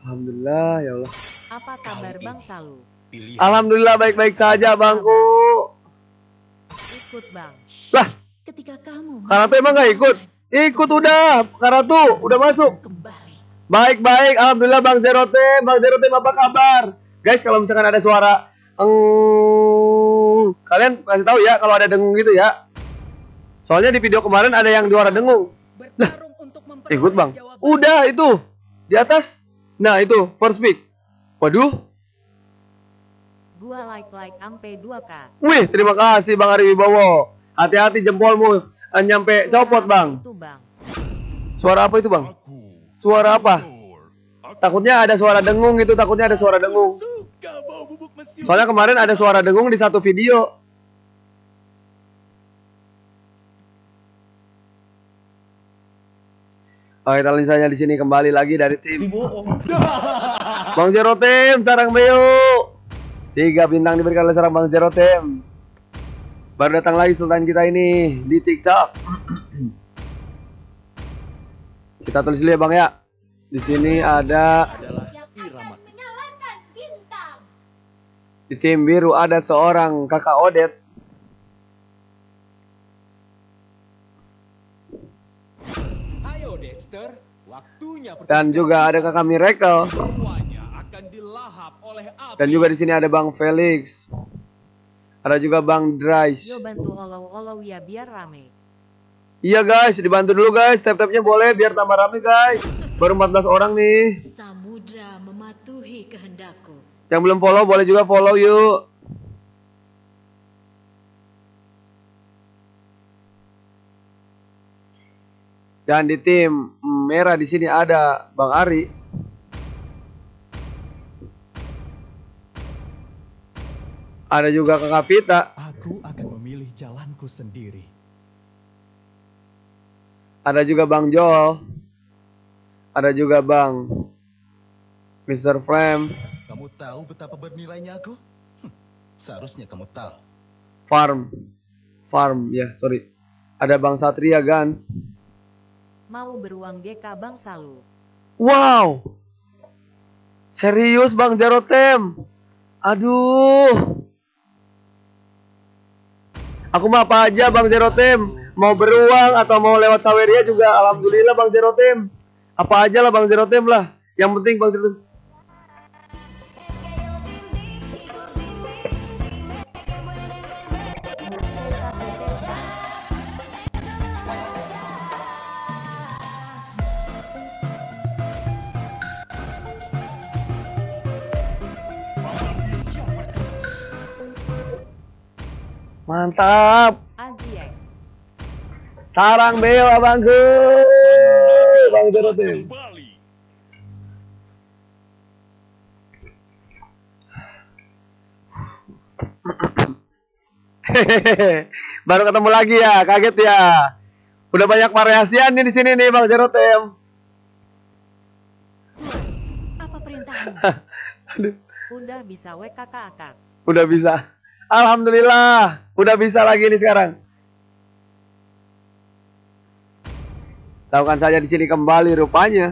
Alhamdulillah ya Allah. Apa kabar Bang Salu? Alhamdulillah baik-baik saja Bangku. Ikut Bang. Lah, Ketika kamu Karatu emang gak ikut? Ikut udah, Karatu udah masuk. kembali. Baik-baik, alhamdulillah Bang Zerotem. Bang Zerotem apa kabar? Guys, kalau misalkan ada suara kalian kasih tahu ya kalau ada dengung gitu ya. Soalnya di video kemarin ada yang suara dengung. Lah, ikut Bang. Udah itu di atas. Nah itu first pick. Waduh. Gua like ampe 2K. Wih, terima kasih Bang Ari Wibowo. Hati-hati jempolmu nyampe copot Bang. Itu Bang. Suara apa itu Bang? Suara apa? Takutnya ada suara dengung gitu, takutnya ada suara dengung. Soalnya kemarin ada suara dengung di satu video. Oke, kita misalnya di sini kembali lagi dari tim Bang Zerotem, sarang Beo. 3 bintang diberikan oleh sarang Bang Zerotem. Baru datang lagi Sultan kita ini di TikTok. Kita tulis dulu ya Bang ya. Di sini ada di tim biru ada seorang kakak Odet. Ayo Dexter, waktunya Dan juga ada kakak Miracle. semuanya akan dilahap oleh api. Dan juga di sini ada Bang Felix. Ada juga Bang Dries. Yo bantu olow ya biar rame. Iya guys, dibantu dulu guys. Tap-tapnya boleh biar tambah rame guys. Baru 14 orang nih. Samudra mematuhi kehendakku. Yang belum follow boleh juga follow yuk. Dan di tim merah di sini ada Bang Ari. Ada juga Kakak Pita. Aku akan memilih jalanku sendiri. Ada juga Bang Joel. Ada juga Bang Mr. Flame. Kamu tahu betapa bernilainya aku? Seharusnya kamu tahu. Farm ya, sorry. Ada Bang Satria Gans. Mau beruang GK Bang Salu. Wow. Serius Bang Zerotem. Aduh. Aku mah apa aja Bang Zerotem. Mau beruang atau mau lewat Saweria juga alhamdulillah Bang Zerotem. Apa aja lah Bang Zerotem lah. Yang penting Bang Zerotem. Mantap. Aziek. Sarang Beo abangku. Bang Zerotem. Hehehe. Baru ketemu lagi ya, kaget ya. Udah banyak variasian nih di sini nih Bang Zerotem. Apa perintahmu? Udah bisa WKK akak. Udah bisa. Alhamdulillah, udah bisa lagi nih sekarang. Lakukan saja di sini kembali rupanya.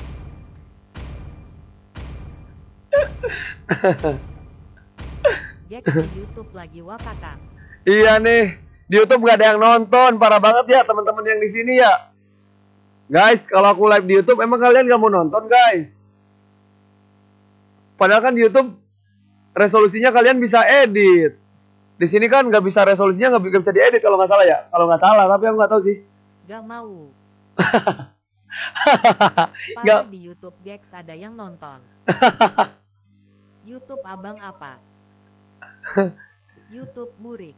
Jack di YouTube lagi wakakak. Iya nih, di YouTube gak ada yang nonton, parah banget ya teman-teman yang di sini ya. Guys, kalau aku live di YouTube, emang kalian gak mau nonton guys? Padahal kan di YouTube resolusinya kalian bisa edit. Di sini kan nggak bisa resolusinya nggak bisa diedit kalau nggak salah ya. Kalau nggak salah, tapi aku nggak tahu sih. Gak mau. Nggak. Padahal di YouTube Gex ada yang nonton. YouTube abang apa? YouTube burik.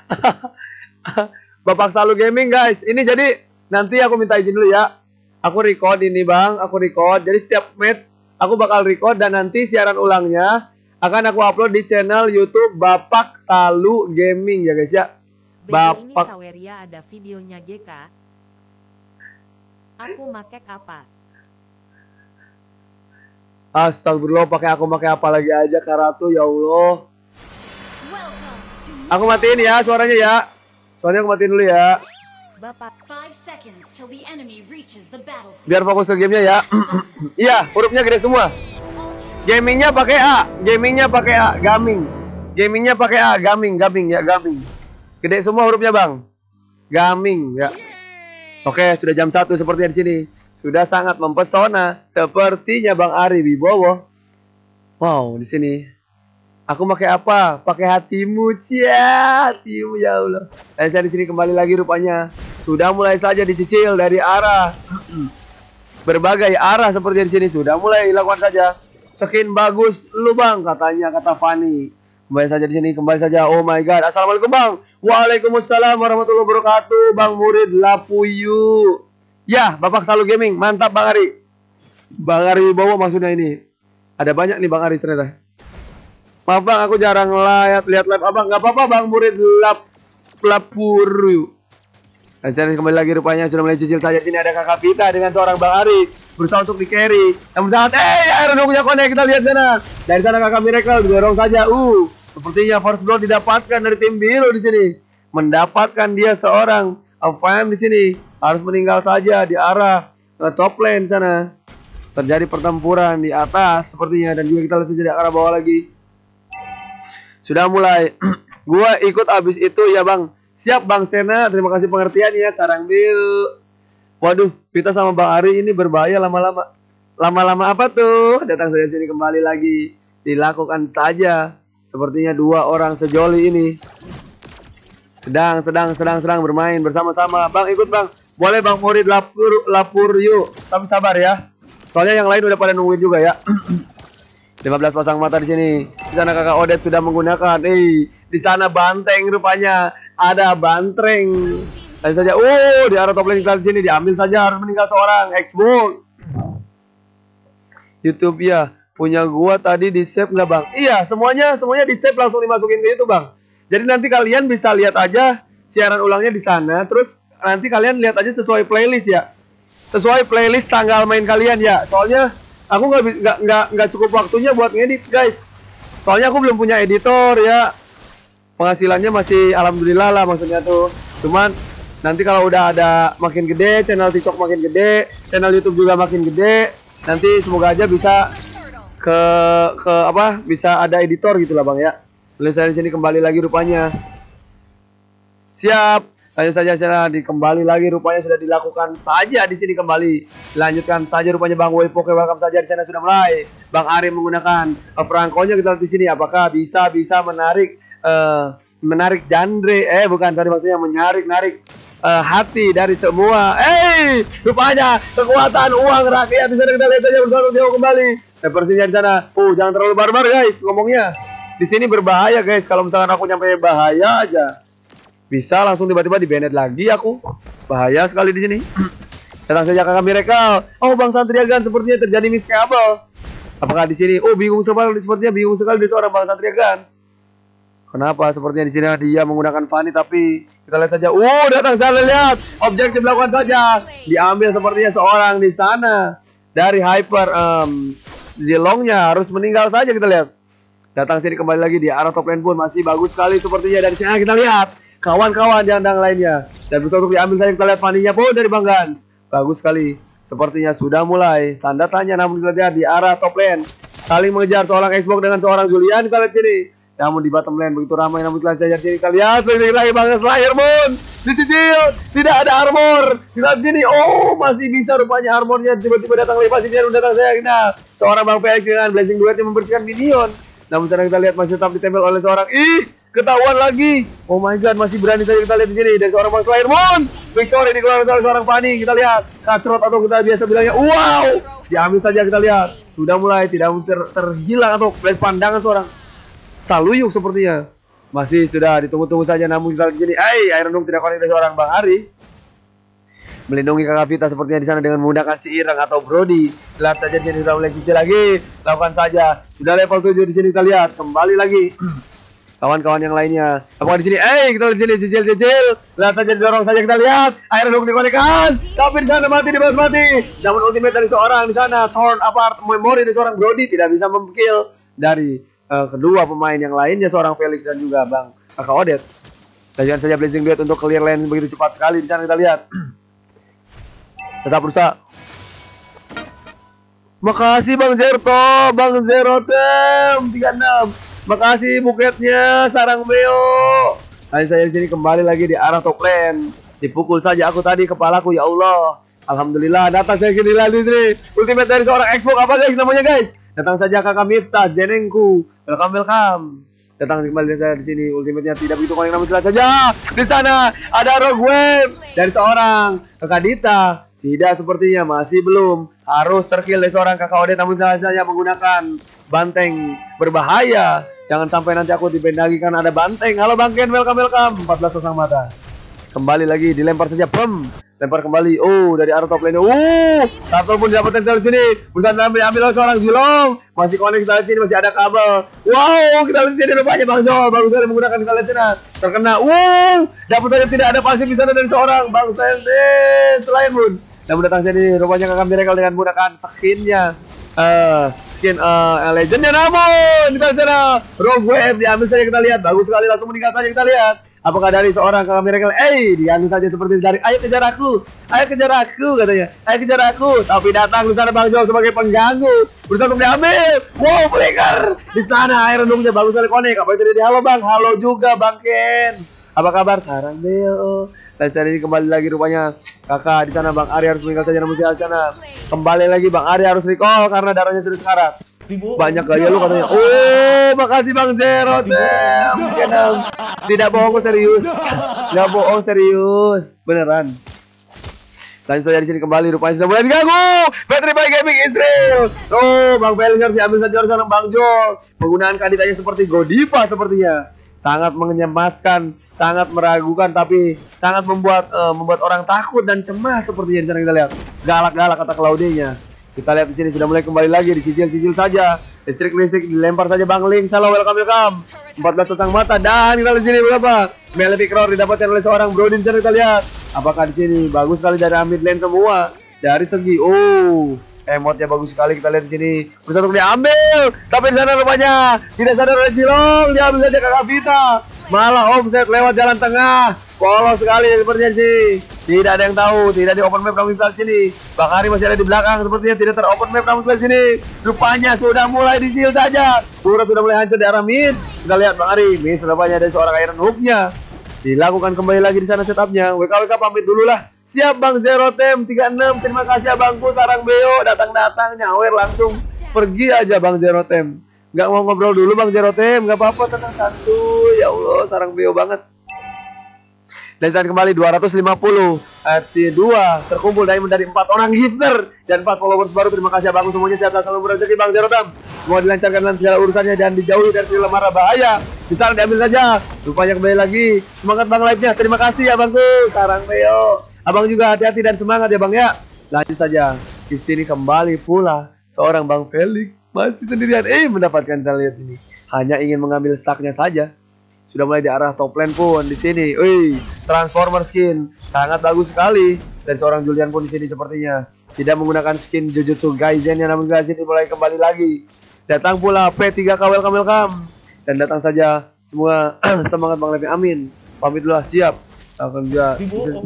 Bapak Salu Gaming guys. Ini jadi nanti aku minta izin dulu ya. Aku record ini bang, aku record. Jadi setiap match aku bakal record dan nanti siaran ulangnya akan aku upload di channel YouTube Bapak Salu Gaming ya guys ya. Ini Saweria ada videonya GK. Aku make apa? Astagfirullah, pakai apa lagi aja Karatu ya Allah. Aku matiin ya suaranya ya. Soalnya aku matiin dulu ya. Bapak 5 seconds till the enemy reaches the battlefield. Biar fokus ke gamenya ya. Iya, hurufnya gede semua. Gamingnya pakai A, gamingnya pakai A, gaming. Gamingnya pakai A, gaming ya, gaming. Gede semua hurufnya, Bang. Gaming ya. Oke, sudah jam 1 sepertinya di sini. Sudah sangat mempesona sepertinya Bang Ari Wibowo. Wow, di sini. Aku pakai apa? Pakai hatimu, cia, hatimu ya Allah. Dan saya di sini kembali lagi rupanya. Sudah mulai saja dicicil dari arah berbagai arah seperti di sini. Sudah mulai dilakukan saja. Skin bagus lu Bang, katanya, kata Fani. Kembali saja di sini, kembali saja. Oh my god. Assalamualaikum Bang. Waalaikumsalam warahmatullahi wabarakatuh. Bang Murid Lapuyu. Ya, Bapak selalu gaming. Mantap Bang Ari. Bang Ari Wibowo maksudnya ini. Ada banyak nih Bang Ari ternyata. Maaf Bang, aku jarang lihat live Abang. Gak apa-apa Bang Murid Lapuyu. Dan saya kembali lagi rupanya sudah mulai cicil saja. Sini ada kakak Vita dengan seorang Bang Ari berusaha untuk di carry. Namun saat Iron punya connect, kita lihat sana. Dari sana kakak Miracle didorong saja. Sepertinya first blood didapatkan dari tim biru di sini. Mendapatkan dia seorang AFM di sini. Harus meninggal saja di arah top lane sana. Terjadi pertempuran di atas sepertinya, dan juga kita lihat saja di arah bawah lagi. Sudah mulai. Gua ikut abis itu ya Bang. Siap Bang Sena, terima kasih pengertiannya. Sarang biru. Waduh, Vita sama Bang Ari ini berbahaya lama-lama. Lama-lama apa tuh? Datang saja sini kembali lagi. Dilakukan saja. Sepertinya dua orang sejoli ini sedang bermain bersama-sama. Bang ikut Bang. Boleh Bang Murid lapur yuk. Tapi sabar ya. Soalnya yang lain udah pada nungguin juga ya. 15 pasang mata di sini. Di sana kakak Odet sudah menggunakan. Di sana banteng rupanya. Ada bantreng. Tadi saja. Di arah top lane kita di sini diambil saja, harus meninggal seorang. Xbox. YouTube ya. Punya gua tadi di save nggak Bang? Iya, semuanya di save langsung dimasukin ke YouTube Bang. Jadi nanti kalian bisa lihat aja siaran ulangnya di sana. Terus nanti kalian lihat aja sesuai playlist ya. Sesuai playlist tanggal main kalian ya. Soalnya aku nggak cukup waktunya buat ngedit guys. Soalnya aku belum punya editor ya. Penghasilannya masih alhamdulillah lah maksudnya tuh. Cuman nanti kalau udah ada makin gede, channel TikTok makin gede, channel YouTube juga makin gede, nanti semoga aja bisa bisa ada editor gitu lah Bang ya. Lalu saya di sini kembali lagi rupanya. Siap. Lanjut saja sana kembali lagi rupanya sudah dilakukan saja di sini kembali. Lanjutkan saja rupanya Bang Waypoke, welcome saja di sana sudah mulai. Bang Ari menggunakan perangkonya, kita lihat di sini apakah bisa menarik genre maksudnya menarik hati dari semua. Rupanya kekuatan uang rakyat di sana, kita lihat saja bersama jauh kembali. Sepertinya di sana. Jangan terlalu barbar guys ngomongnya. Di sini berbahaya guys. Kalau misalkan aku nyampe bahaya aja, bisa langsung tiba-tiba di-banned lagi aku. Bahaya sekali di sini. Datang saja kakak Miracle. Bang Santriagan sepertinya terjadi miskabel. Apakah di sini? Bingung sekali, sepertinya bingung sekali di seorang Bang Santriagan. Kenapa? Sepertinya di sini dia menggunakan Fanny, tapi kita lihat saja. Datang sana, lihat. Objektif dilakukan saja. Diambil sepertinya seorang di sana. Dari hyper Zilongnya harus meninggal saja, kita lihat. Datang sini kembali lagi di arah top lane pun masih bagus sekali sepertinya. Dari sini kita lihat kawan-kawan jandang lainnya. Dan bisa untuk diambil saja, kita lihat Fanny-nya pun dari Bang Gans. Bagus sekali. Sepertinya sudah mulai tanda tanya, namun kita lihat di arah top lane saling mengejar seorang Xbox dengan seorang Julian. Kita lihat sini. Namun di bottom lane begitu ramai, namun kita lihat sini, kita lihat lagi Bang Slayer pun dicicil, tidak ada armor. Kita lihat sini, masih bisa rupanya armornya. Tiba-tiba datang lepas ini, datang saya kenal seorang Bang PX dengan Blazing Duet yang membersihkan minion. Namun sekarang kita lihat masih tetap ditempel oleh seorang. Ketahuan lagi. Oh my god, masih berani saja kita lihat di sini dari seorang Bang Slayer pun. Victory dikeluarkan oleh seorang Fanny. Kita lihat kacrot atau kita biasa bilangnya wow. Diambil saja, kita lihat sudah mulai tidak terhilang atau pandangan seorang Saluyuk sepertinya. Masih sudah ditunggu-tunggu saja, namun kita di sini. Iron Dome tidak connect dari seorang Bang Ari. Melindungi kakak Vita sepertinya di sana dengan menggunakan si Irang atau Brody. Lihat saja jadi sudah mulai cicil lagi. Lakukan saja. Sudah level 7 di sini, kita lihat kembali lagi. Kawan-kawan yang lainnya. Apakah di sini? Kita di sini cicil. Lihat saja, didorong saja, kita lihat. Iron Dome dikonekkan. Tapi di sana mati, dibalas mati. Namun ultimate dari seorang di sana, torn apart memori dari seorang Brody tidak bisa memkill dari kedua pemain yang lainnya, seorang Felix dan juga Bang kakak Odet. Jangan saja Blazing Duet untuk clear lane begitu cepat sekali di sana, kita lihat. Tetap berusaha. Makasih Bang Zerto, Bang Zerotem 36. Makasih buketnya Sarang Beo. Tadi saya di sini kembali lagi di arah top lane. Dipukul saja aku tadi kepalaku, ya Allah. Alhamdulillah datang saya kini lagi nih. Ultimate dari seorang Xbox apa guys namanya guys? Datang saja Kakak Miftah, Jenengku. Welcome. Datang kembali saya di sini. Ultimate-nya tidak begitu kurang, namun jelas saja. Di sana ada Rogue Wave dari seorang Kakak Dita. Tidak, sepertinya masih belum. Harus terkill dari seorang Kakak Odet, namun jelas saja menggunakan banteng berbahaya. Jangan sampai nanti aku di-ban lagi karena ada banteng. Halo Bang Ken, welcome. 14 pasang mata. Kembali lagi, dilempar saja, lempar kembali. Oh, dari arah top lane. Satu pun dapatkan dari sini. Berusaha ambil oleh seorang Zilong. Masih connect dari sini, masih ada kabel. Wow, kita lihat sini rupanya Bang Zol. Bagus sekali menggunakan kita lihat sana. Terkena. Dapat saja, tidak ada pasif di sana dari seorang Bang Sende. Selain pun. Namun datang sini rupanya Kakak Miracle dengan menggunakan skinnya. Skin legendnya, namun kita lihat sana. Rogue Wave diambil saja, kita lihat. Bagus sekali, langsung meninggal saja, kita lihat. Apakah dari seorang Kakak Miracle? Diambil saja seperti dari ayo kejar aku katanya. Ayo kejar aku. Tapi datang di sana Bang Jol sebagai pengganggu. Berusaha untuk diambil. Wow, flicker. Di sana Iron Dome-nya bagus sekali connect. Apa yang terjadi? Halo Bang. Halo juga Bang Ken. Apa kabar? Sarang Beo. Dan saat ini kembali lagi rupanya Kakak di sana Bang Ari harus meninggal saja, namun di sana kembali lagi Bang Ari harus recall karena darahnya sudah sekarat. Banyak gaya lu katanya. Makasih Bang Zero. Tidak bohong, serius. Nggak bohong, serius. Beneran. Dan saya di sini kembali rupanya sudah mulai diganggu. Battery by Gaming Israel. Bang Felix harus diambil saja oleh seorang Bang Jol. Penggunaan kandidatnya seperti Godiva sepertinya. Sangat mengemaskan, sangat meragukan, tapi sangat membuat orang takut dan cemas sepertinya di sana kita lihat. Galak-galak kata Claudia-nya. Kita lihat di sini sudah mulai kembali lagi, dicicil-cicil saja. Listrik dilempar saja Bang Link. Halo, welcome. 14 pasang mata dan kita lihat di sini berapa? Malefic Roar didapatkan oleh seorang Brodin. Kita lihat. Apakah di sini bagus sekali dari mid lane semua. Dari segi emotnya bagus sekali, kita lihat di sini. Berusaha untuk diambil, tapi di sana rupanya tidak sadar oleh Jilong. Diambil saja Kakak Vita. Malah offset lewat jalan tengah. Polos sekali sepertinya sih. Tidak ada yang tahu, tidak di open map namun di sini. Bang Ari masih ada di belakang, sepertinya tidak ter-open map namun di sini. Rupanya sudah mulai di-seal saja. Turret sudah mulai hancur di arah mid. Kita lihat Bang Ari, miss rupanya ada seorang Iron Hook-nya. Dilakukan kembali lagi di sana setupnya. WKWK pamit dulu lah. Siap Bang Zero Tem 36. Terima kasih abangku Sarang Beo. Datang nyawer langsung pergi aja Bang Zero Tem. Nggak mau ngobrol dulu Bang Zero Tem. Nggak apa-apa, tenang santuy. Ya Allah, Sarang Beo banget. Dan saat kembali 250 T2 terkumpul dari 4 orang gifter dan 4 followers baru. Terima kasih abangku semuanya, sehat selalu berrezeki Bang Zero Tem. Semua dilancarkan dalam segala urusannya dan dijauhi dari segala mara bahaya. Bisa diambil saja. Rupanya kembali lagi. Semangat Bang live-nya. Terima kasih ya Bangku Sarang Beo. Abang juga hati-hati dan semangat ya Bang ya. Lanjut saja. Di sini kembali pula seorang Bang Felix masih sendirian. Mendapatkan, kita lihat ini. Hanya ingin mengambil stacknya saja. Sudah mulai di arah top lane pun di sini. Transformer skin sangat bagus sekali. Dan seorang Julian pun di sini sepertinya tidak menggunakan skin Jujutsu Kaisen, namun di sini mulai kembali lagi. Datang pula P3K, welcome. Dan datang saja semua. Semangat Bang Levi, amin. Pamit dulu lah, siap. Akan juga.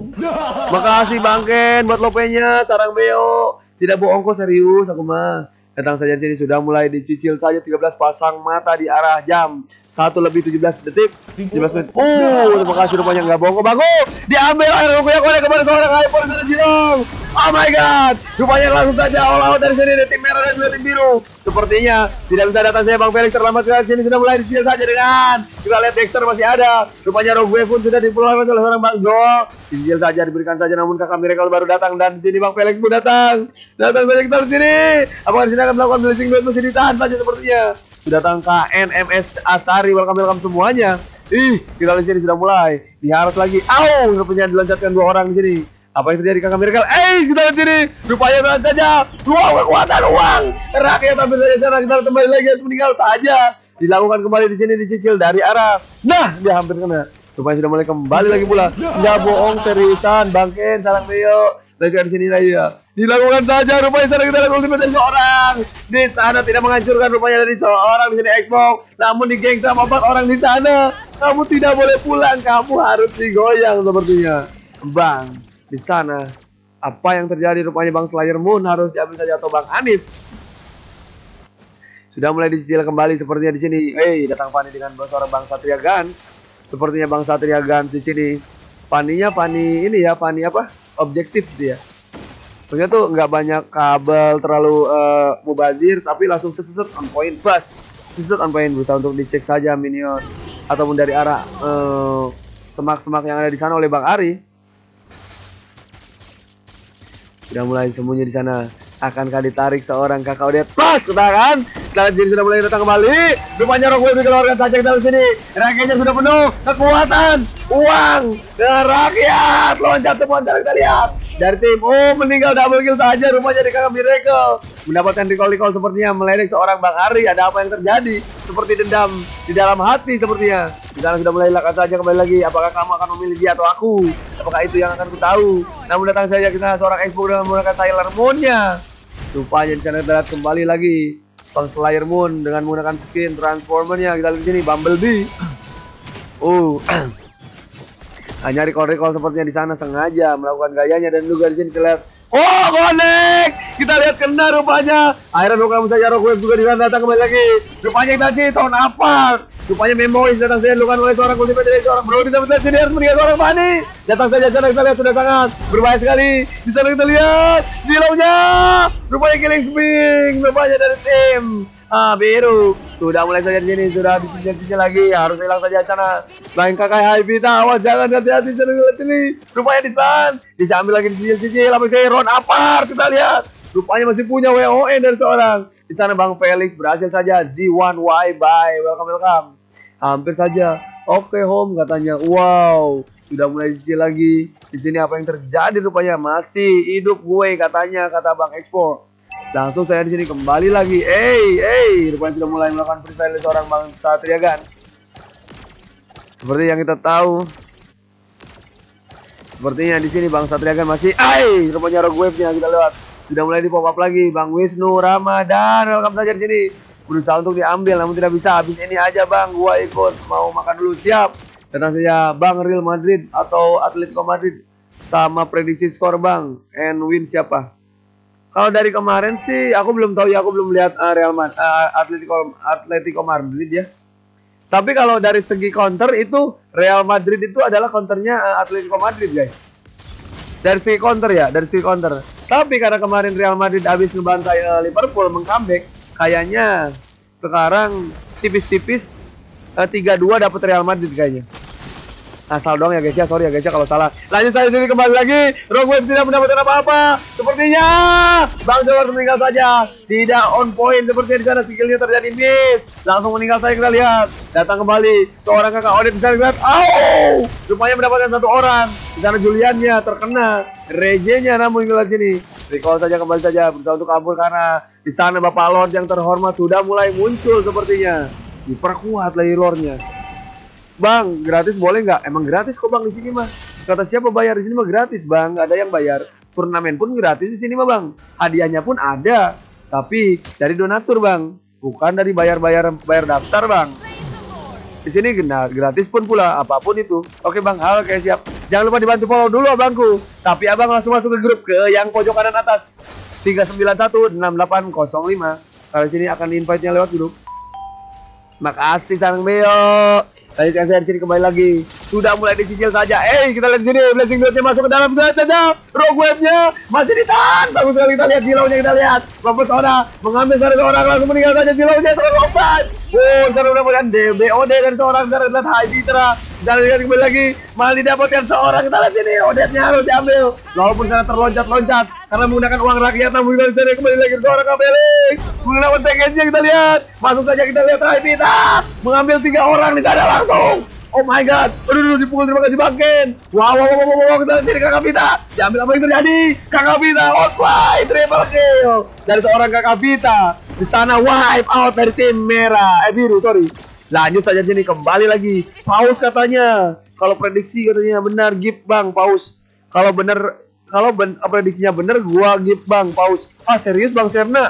Makasih Bang Ken buat lopenya, Sarang Beo. Tidak bohong kok, serius aku mah. Datang saja di sini sudah mulai dicicil saja 13 pasang mata di arah jam 1:17 detik 17 menit. Terima kasih rupanya nggak bohong kok Bangku. Diambil air rupanya kepada seorang iPhone dari Jilong. Oh my god. Rupanya langsung saja all out dari sini dari tim merah dan juga tim biru. Sepertinya tidak bisa datang saya Bang Felix terlambat sekali. Sini sudah mulai dicicil saja dengan kita lihat Dexter masih ada. Rupanya Rogue Wave pun sudah dipulangkan oleh seorang Bang Zol. Dicicil saja, diberikan saja, namun Kakak Miracle baru datang dan di sini Bang Felix pun datang. Datang saja kita di sini. Apakah di sini akan melakukan blessing duet, masih ditahan saja sepertinya. Sudah datang KNMS Asari, welcome semuanya. Kita di sini sudah mulai diharus lagi. Rupanya diloncat dua orang di sini. Apa yang terjadi Kakak Miracle? Kita di sini. Rupanya berangkat saja. Kekuatan uang. Rakyat ambil saja sana. Kita kembali lagi harus meninggal saja. Dilakukan kembali di sini, dicicil dari arah. Nah, dia hampir kena. Rupanya sudah mulai kembali lagi pula. Nggak bohong, seriusan Bang Ken, Sarang Beo. Lagi di sini lagi ya. Dilakukan saja, rupanya sana kita lihat ultimate dari seorang. Di sana tidak menghancurkan rupanya dari seorang di sini Xbox. Namun di geng sama 4 orang di sana. Kamu tidak boleh pulang, kamu harus digoyang sepertinya. Bang, di sana apa yang terjadi rupanya Bang Slayer Moon harus diambil saja atau Bang Anif. Sudah mulai dicicil kembali sepertinya di sini. Datang Fanny dengan seorang Bang Satria Gans. Sepertinya Bang Satria Gans di sini. Fanny-nya Fanny ini ya, Fanny apa? Objektif dia. Maksudnya tuh nggak banyak kabel terlalu mubazir, tapi langsung seset on point plus. Seset on point, berusaha untuk dicek saja minion ataupun dari arah semak-semak yang ada di sana oleh Bang Ari. Sudah mulai sembunyi di sana. Akankah ditarik seorang kakak Odet? Pas ketahan. Sekarang Jin sudah mulai datang kembali. Rupanya Rockwave dikeluarkan saja ke dalam sini. Rakyatnya sudah penuh. Kekuatan, uang, rakyat. Loncat semua kita lihat. Dari tim, meninggal double kill saja. Rupanya di kakak Miracle mendapatkan recall sepertinya meledek seorang Bang Ari. Ada apa yang terjadi? Seperti dendam di dalam hati sepertinya. Di sana sudah mulai lakukan saja kembali lagi. Apakah kamu akan memilih dia atau aku? Apakah itu yang akan ku tahu? Namun datang saja kita seorang Xbox dengan menggunakan Sailor Moon-nya. Rupanya di sana terlihat kembali lagi Bang Slayer Moon dengan menggunakan skin transformernya. Kita lihat di sini Bumblebee. Hanya recall sepertinya di sana sengaja melakukan gayanya dan juga di sini terlihat connect. Kita lihat kena rupanya. Akhirnya program saja Rockwave juga di sana datang kembali lagi. Rupanya kita sih tahun apa? Rupanya Memois datang saja dilakukan oleh seorang ultimate dari seorang bro. Kita melihat sini harus melihat seorang Fanny. Datang saja sana kita lihat sudah sangat berbahaya sekali. Di sana kita lihat Zillow-nya. Rupanya killing spring. Rupanya dari tim biru. Sudah mulai saja di sini, sudah dicicil lagi. Harus hilang saja sana. Lain kakak Haibita, awas jangan hati-hati sini. Rupanya di stand. Bisa ambil lagi dicicil. Apa sih Ron Apart kita lihat. Rupanya masih punya WOE dari seorang. Di sana Bang Felix berhasil saja. Z1Y bye. Welcome. Hampir saja. Oke home katanya. Wow. Sudah mulai dicicil lagi. Di sini apa yang terjadi rupanya masih hidup gue katanya kata Bang Expo. Langsung saya di sini kembali lagi. Rupanya sudah mulai melakukan freestyle seorang Bang Satria Gans. Seperti yang kita tahu. Sepertinya di sini Bang Satria Gans masih rupanya rogue wave-nya kita lihat. Sudah mulai di pop up lagi Bang Wisnu Ramadan. Welcome saja di sini. Berusaha untuk diambil namun tidak bisa. Habis ini aja Bang, gua ikut mau makan dulu siap. Datang saja Bang Real Madrid atau Atletico Madrid. Sama prediksi skor Bang. And win siapa? Kalau dari kemarin sih aku belum tahu ya, aku belum lihat Atletico Madrid ya. Tapi kalau dari segi counter itu Real Madrid itu adalah counternya Atletico Madrid guys. Dari segi counter ya, dari segi counter. Tapi karena kemarin Real Madrid habis ngebantai Liverpool meng-comeback, kayaknya sekarang tipis-tipis 3-2 dapat Real Madrid kayaknya. Asal dong ya guys ya, sorry ya guys ya kalau salah. Lanjut saja sini kembali lagi. Rockwave tidak mendapatkan apa-apa. Sepertinya Bang Jawar meninggal saja. Tidak on point sepertinya di sana, skillnya terjadi miss. Langsung meninggal saja kita lihat. Datang kembali seorang kakak Odet bisa lihat. Rupanya mendapatkan satu orang. Di sana Juliannya terkena. Rejenya namun kita lihat sini. Recall saja kembali saja berusaha untuk kabur karena di sana Bapak Lord yang terhormat sudah mulai muncul sepertinya. Diperkuat lagi lore-nya. Bang, gratis boleh nggak? Emang gratis kok Bang di sini mah. Kata siapa bayar di sini mah gratis Bang, nggak ada yang bayar. Turnamen pun gratis di sini mah Bang. Hadiahnya pun ada, tapi dari donatur Bang, bukan dari bayar daftar Bang. Di sini gratis pun pula apapun itu. Oke Bang, oke siap. Jangan lupa dibantu follow dulu abangku. Tapi abang langsung masuk ke grup ke yang pojok kanan atas 3916805. Kalau sini akan di-invite-nya lewat grup. Makasih Sang Beo. Lanjutkan saya di sini kembali lagi. Sudah mulai dicicil saja. Kita lihat di sini blessing dotnya masuk ke dalam saja. Rogue wave-nya masih ditahan. Bagus sekali kita lihat Zillow-nya kita lihat. Mempesona mengambil seorang langsung meninggal saja Zillow-nya terlompat. Sekarang udah melihat BOD dan seorang sekarang lihat High Fitra. Dan lihat kembali lagi malah didapatkan seorang. Kita lihat sini Odetnya harus diambil. Walaupun sangat terloncat-loncat karena menggunakan uang rakyat, namun kita lihat kembali lagi seorang Kabelik. Menggunakan package-nya kita lihat. Masuk saja kita lihat High Fitra mengambil 3 orang di sana langsung. Oh my god. Aduh dipukul, terima kasih Bang Ken. Wow, kita lihat sini Kakak Vita. Diambil apa yang terjadi? Kakak Vita outplay triple kill dari seorang Kakak Vita. Di sana wipe out dari tim merah, biru sorry. Lanjut saja sini kembali lagi. Paus katanya. Kalau prediksi katanya benar give Bang Paus. Kalau prediksinya benar gua give Bang Paus. Serius Bang Serna?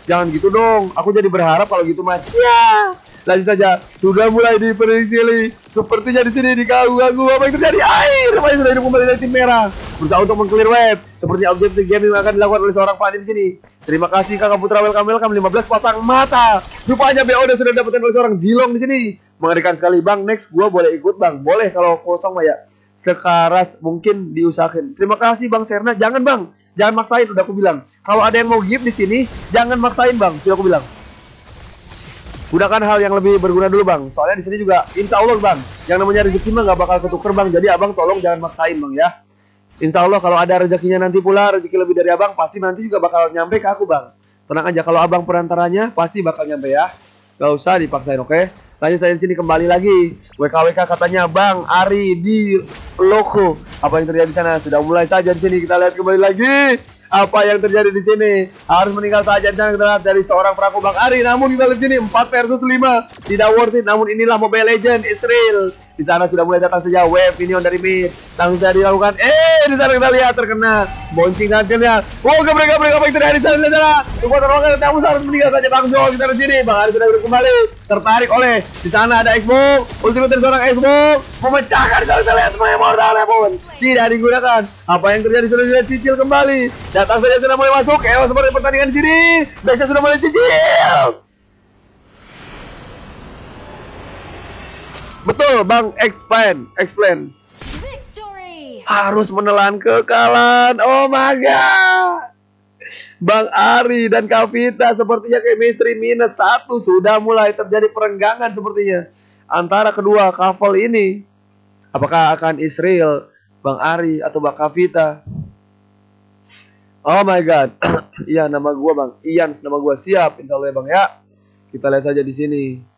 Jangan gitu dong. Aku jadi berharap kalau gitu mas. Ya. Lanjut saja. Sudah mulai diprediksi. Sepertinya di sini diganggu-ganggu. Apa yang terjadi? Air. Apa yang sudah hidup kembali dari tim merah. Berusaha untuk meng-clear wave. Sepertinya objektif game yang akan dilakukan oleh seorang Fani di sini. Terima kasih Kakak Putra, welcome 15 pasang mata. Rupanya BOD sudah dapatkan oleh seorang Jilong di sini. Mengerikan sekali bang. Next gua boleh ikut bang. Boleh kalau kosong mah ya. Sekaras mungkin diusahakan. Terima kasih Bang Serna. Jangan Bang, jangan maksain. Udah aku bilang. Kalau ada yang mau give di sini, jangan maksain Bang. Sudah aku bilang. Gunakan hal yang lebih berguna dulu Bang. Soalnya di sini juga, insya Allah Bang, yang namanya rezeki mah nggak bakal ketuker Bang. Jadi Abang tolong jangan maksain Bang ya. Insya Allah kalau ada rezekinya nanti pula, rezeki lebih dari Abang, pasti nanti juga bakal nyampe ke aku Bang. Tenang aja, kalau Abang perantaranya pasti bakal nyampe ya. Gak usah dipaksain, oke? Lanjut saya di sini kembali lagi. WKWK katanya Bang Ari di Loko. Apa yang terjadi di sana? Sudah mulai saja di sini. Kita lihat kembali lagi. Apa yang terjadi di sini? Harus meninggal saja di sana. Kita lihat dari seorang peraku Bang Ari. Namun kita lihat di sini 4 versus 5. Tidak worth it. Namun inilah Mobile Legends Israel. Di sana sudah mulai datang saja wave minion dari mid. Langsung saja dilakukan. Di sana kita lihat terkena boncing hasilnya. Wow, gebrek apa yang terjadi di sana? Kekuatan orang namun harus meninggal saja Bang Zul. Kita di sini. Bang Ari sudah kembali. Tertarik oleh di sana ada Xbox. Ultimate dari seorang Xbox memecahkan kita lihat semua immortal pun tidak digunakan. Apa yang terjadi sudah dicicil kembali. Datang saja sudah mulai masuk. Seperti pertandingan di sini. Biasanya sudah mulai cicil. Betul Bang, explain. Victory! Harus menelan kekalahan. Oh my god. Bang Ari dan Kavita sepertinya chemistry -1. Sudah mulai terjadi perenggangan sepertinya antara kedua couple ini. Apakah akan Israel, Bang Ari atau Bang Kavita? Oh my god. Iya nama gua Bang Ian, nama gua siap insya Allah ya Bang ya. Kita lihat saja di sini.